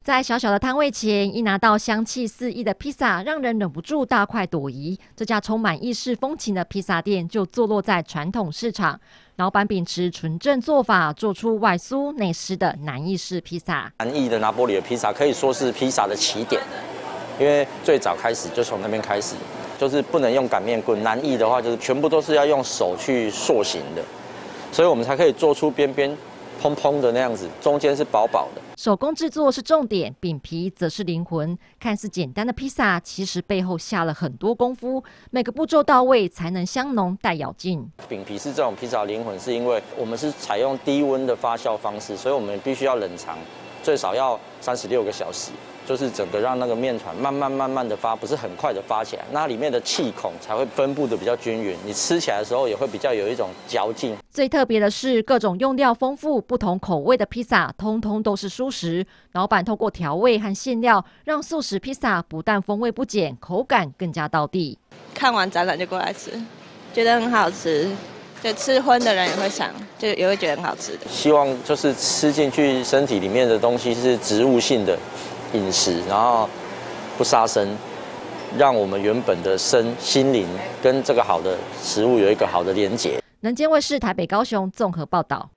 在小小的摊位前，一拿到香气四溢的披萨，让人忍不住大快朵颐。这家充满意式风情的披萨店就坐落在传统市场，老板秉持纯正做法，做出外酥内湿的南意式披萨。 南意的拿坡里的披萨可以说是披萨的起点，因为最早开始就从那边开始，就是不能用擀面棍。南意的话，就是全部都是要用手去塑形的，所以我们才可以做出边边蓬蓬的那样子，中间是薄薄的。 手工制作是重点，饼皮则是灵魂。看似简单的披萨，其实背后下了很多功夫，每个步骤到位才能香浓带咬劲。 饼皮是这种披萨灵魂，是因为我们是采用低温的发酵方式，所以我们必须要冷藏，最少要36个小时。就是整个让那个面团慢慢的发，不是很快的发起来，那里面的气孔才会分布的比较均匀，你吃起来的时候也会比较有一种嚼劲。 最特别的是，各种用料丰富、不同口味的披萨，通通都是蔬食。老板透过调味和馅料，让素食披萨不但风味不减，口感更加道地。 看完展览就过来吃，觉得很好吃。就吃荤的人也会想，就也会觉得很好吃的。 希望就是吃进去身体里面的东西是植物性的饮食，然后不杀生，让我们原本的心灵跟这个好的食物有一个好的连结。 能见卫视台北、高雄综合报道。